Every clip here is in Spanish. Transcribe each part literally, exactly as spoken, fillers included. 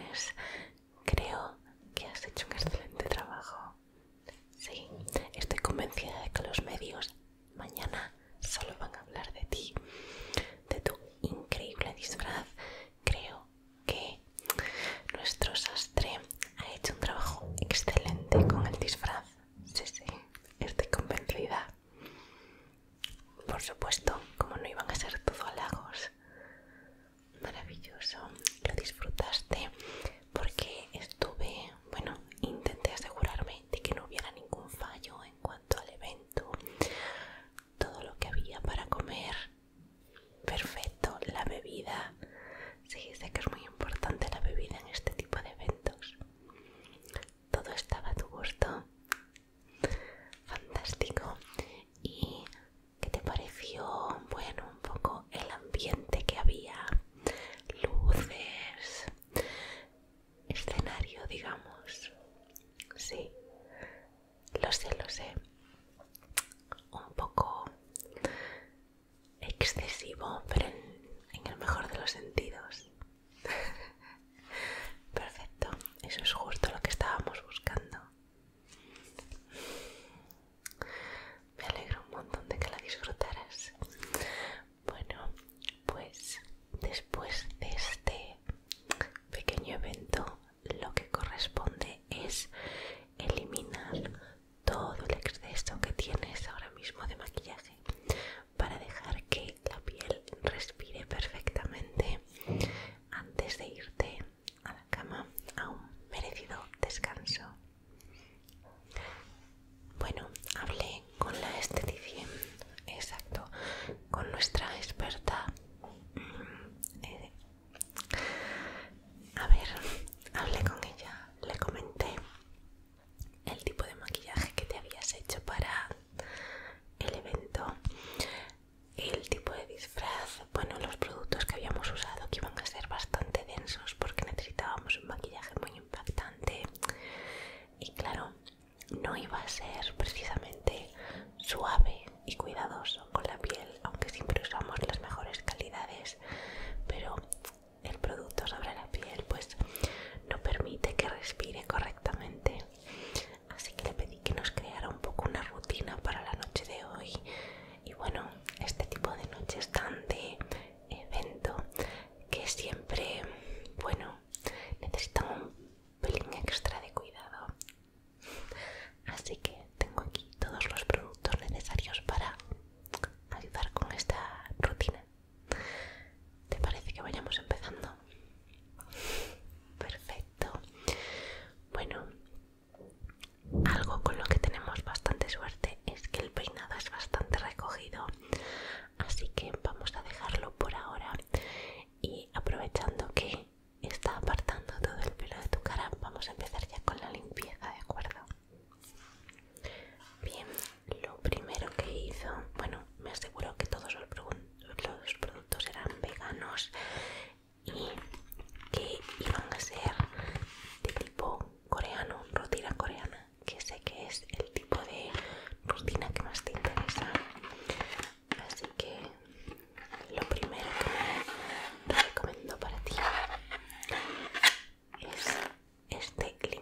lunes. Creo que has hecho un excelente trabajo. Sí, estoy convencida de que los medios mañana solo van a hablar de ti, de tu increíble disfraz. Creo que nuestro sastre ha hecho un trabajo excelente con el disfraz. Sí, sí, estoy convencida. Por supuesto, como no iban a ser todo halagos. Maravilloso, lo disfrutaste porque estuve, bueno, intenté asegurarme de que no hubiera ningún fallo en cuanto al evento. Todo lo que había para comer, perfecto. La bebida, sí, sé que es muy importante la bebida en este tipo de eventos. Todo estaba a tu gusto. Fantástico. ¿Y qué te pareció, bueno, un poco el ambiente que había? Luces, escenario, digamos. Sí, lo sé, lo sé. Un poco excesivo, pero en, en el mejor de los sentidos. Perfecto, eso es justo lo que estábamos buscando. Me alegro un montón de que la disfrutaras. Bueno, pues después de este pequeño evento, lo que corresponde es eliminar todo el exceso que tienes ahora mismo de maquillaje para dejar que la piel respire perfectamente antes de irte a la cama a un merecido descanso. Bueno, hablé con la esteticien, exacto, con nuestra experta. Eh, a ver, hablé con ella, le comenté el tipo de maquillaje que te habías hecho para el evento, el tipo de disfraz, bueno, los productos que habíamos usado, que iban a ser bastante densos porque necesitábamos un maquillaje muy impactante. Y claro, no iba a ser precisamente suave y cuidadoso con la piel, aunque siempre usamos las mejores calidades, pero el producto sobre la piel pues no permite que respire correctamente. Así que le pedí que nos creara un poco una rutina para la noche de hoy. Y bueno, este tipo de noches tan de evento que siempre, bueno, necesitan un pelín extra de cuidado. Así que tengo aquí todos los productos necesarios para ayudar con esta rutina. ¿Te parece que vayamos empezando? Perfecto. Bueno, algo con lo que tenemos bastante suerte es que el peinado es bastante recogido, así que vamos a dejarlo por ahora. Y aprovechando que está apartando todo el pelo de tu cara, vamos a empezar ya con la limpieza, ¿de acuerdo? Bien, lo primero que hizo, bueno, me aseguró que todos los, pro los productos eran veganos y que iban a ser de tipo coreano, rutina coreana, que sé que es el tipo de rutina que más te interesa. Así que lo primero que me recomiendo para ti es este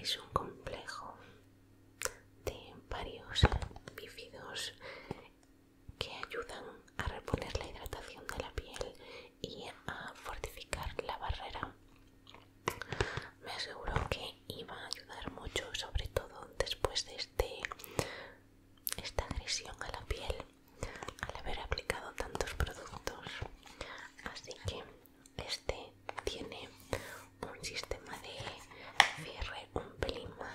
es un complejo de varios bífidos que ayudan a reponer la hidratación de la piel y a fortificar la barrera. Me aseguro que iba a ayudar mucho, sobre todo después de este, esta agresión a la piel al haber aplicado tantos productos. Así que este tiene un sistema de cierre un pelín más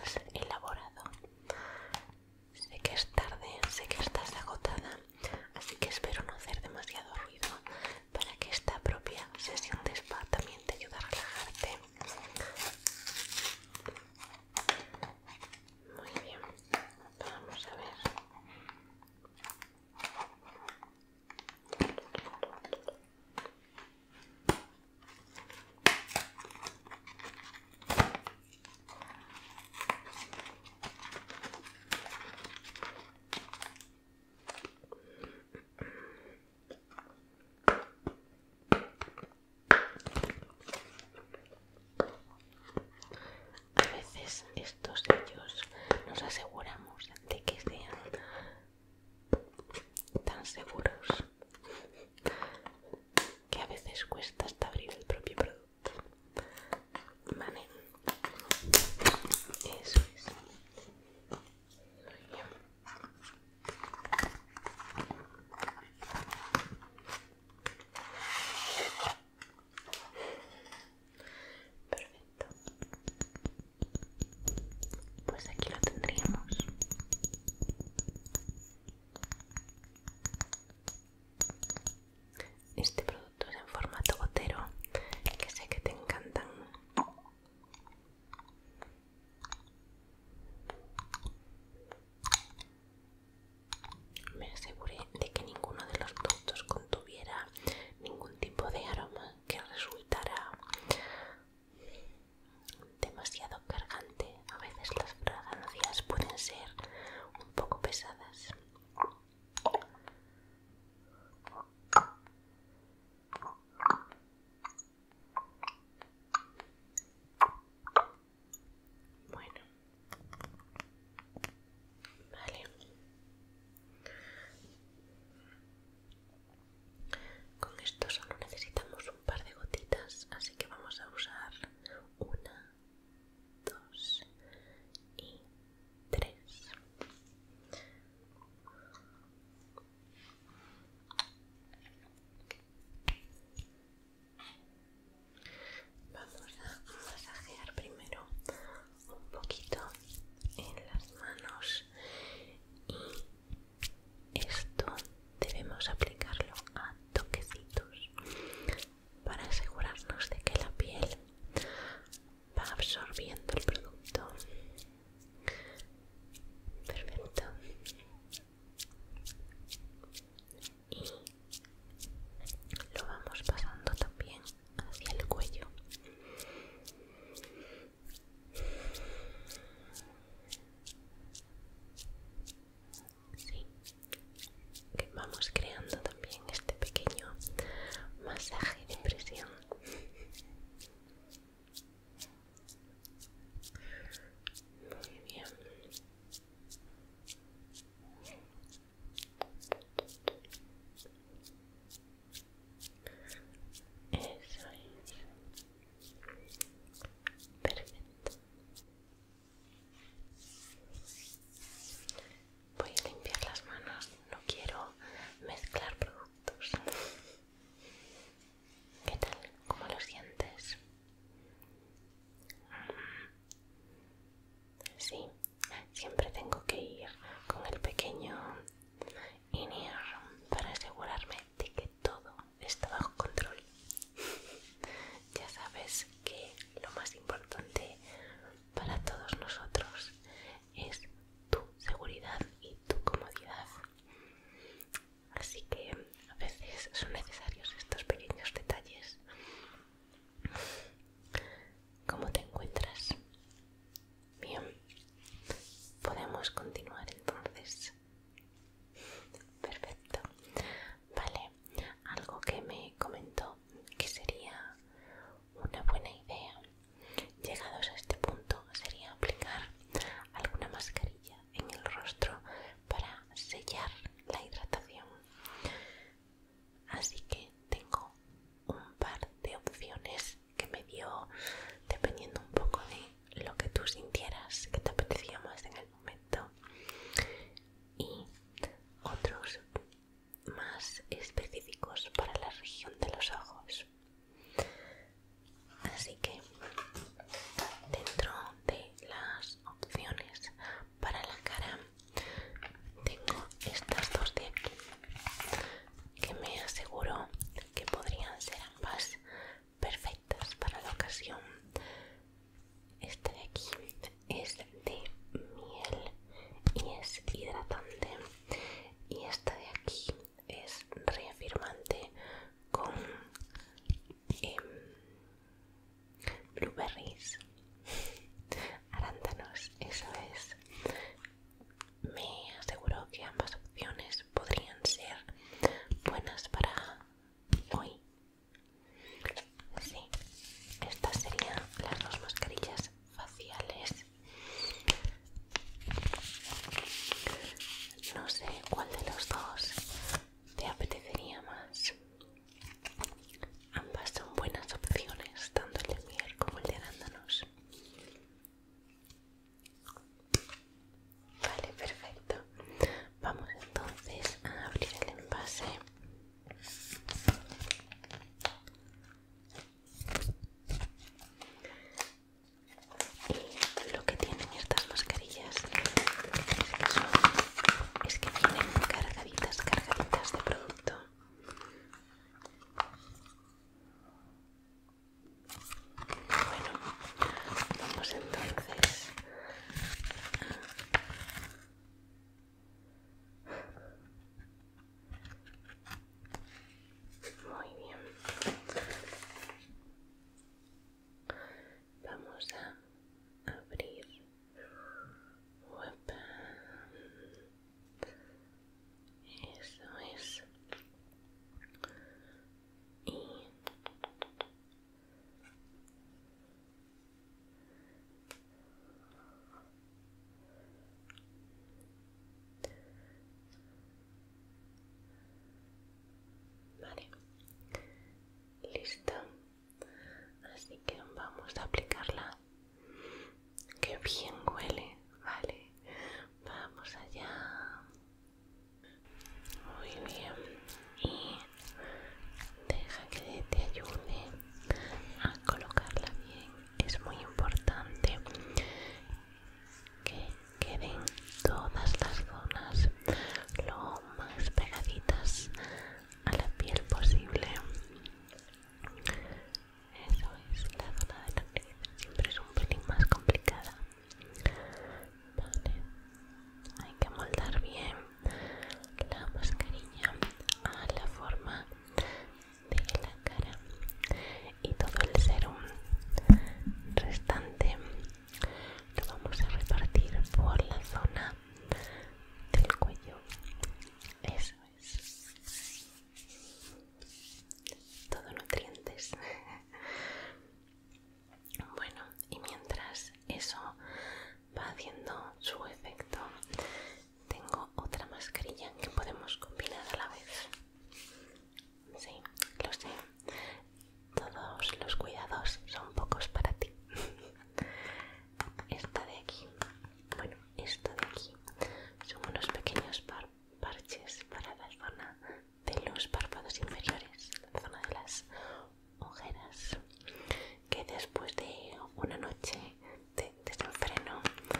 Así que dentro de las opciones para la cara tengo estas dos de aquí, que me aseguro que podrían ser ambas perfectas para la ocasión. Esta de aquí es de miel y es hidratante, y esta de aquí es reafirmante con eh, blueberries, arándanos, eso es. Me aseguro que ambas opciones podrían ser buenas para hoy. Sí, estas serían las dos mascarillas faciales. No sé cuál de los dos te apetecería más. Ambas son buenas opciones, tanto el de miel como el de arándanos. Vale, perfecto. Vamos entonces a abrir el envase. Y lo que tienen estas mascarillas es que, son, es que vienen cargaditas, cargaditas de producto. Bueno, vamos entonces a... Muy bien. Vamos a abrir. Uepa. Eso es. Y vale, listo. Así que vamos a aplicarla. ¡Qué bien huele! Vale, vamos allá. Muy bien. Y deja que te ayude a colocarla bien. Es muy importante que queden todas las zonas lo más pegaditas a la piel posible. Eso es, la zona de la nariz siempre es un pelín más complicada. Vale, hay que moldar bien la mascarilla a la forma de la cara, y todo el serum restante lo vamos a repartir por la zona del cuello. Eso es, todo nutrientes. Bueno, y mientras eso va haciendo su efecto, tengo otra mascarilla que podemos combinar a la vez. Sí, lo sé, todos los cuidados son pocos para ti. Esta de aquí, bueno, esta de aquí son unos pequeños par parches para la zona de los párpados inferiores, la zona de las ojeras, que después de una noche de desenfreno,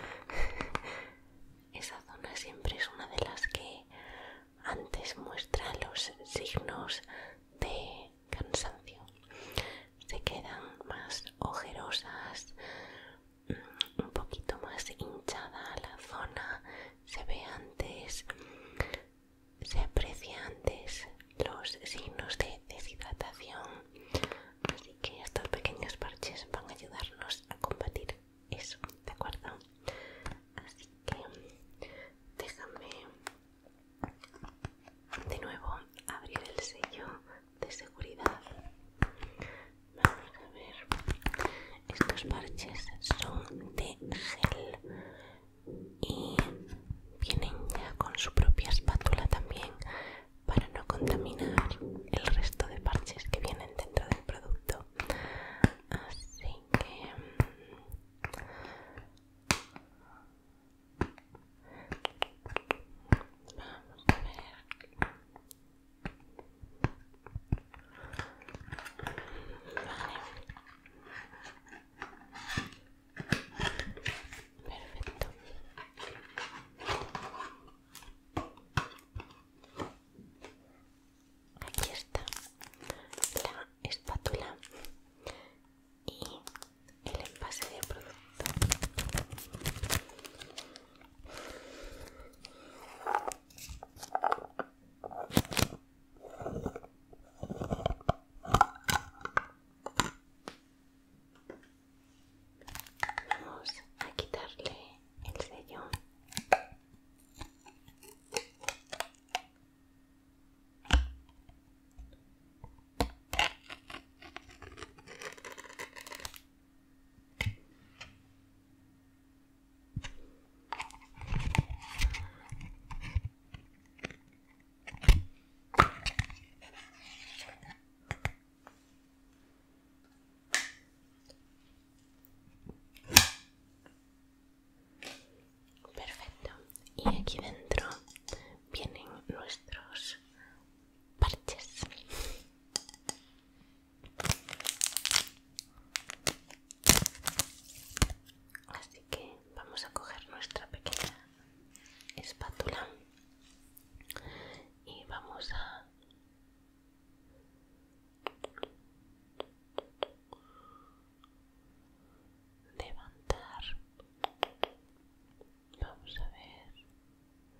esa zona siempre es una de las que antes muestra los signos de cansancio. Se quedan más ojerosas, un poquito más hinchada la zona, se ve antes, se aprecia antes los signos de deshidratación. Así que estos pequeños parches van a ayudarnos a combatir eso, ¿de acuerdo? Así que déjame de nuevo abrir el sello de seguridad. Vamos a ver. Estos parches son de gel y vienen ya con su propia espátula también, para no contaminar el resto de parches que vienen dentro del producto. Así que vamos a ver. Vale. y aquí dentro vienen nuestros parches. Así que vamos a coger nuestra pequeña espátula y vamos a levantar. Vamos a ver.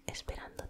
esperándote.